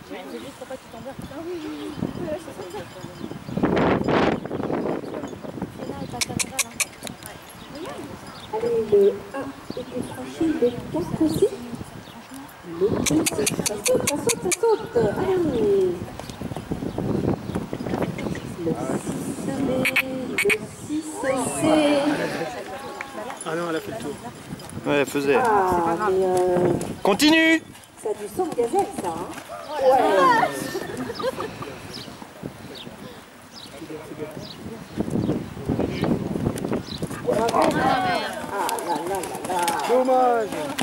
C'est juste pour pas que tu tombes. Ah oui, oui, oui. C'est là, il passe à l'envers. Allez, le 1 était franchi, le 4 aussi. Le 2, ça saute, ça saute, ça saute. Allez. Le 6, c'est... Ah non, elle a fait le tour. Ouais, elle faisait. Ah, mais Continue. ça a du sang de gazelle, ça. Hein. Ouais. Bravo. Ah là là là là. Dommage.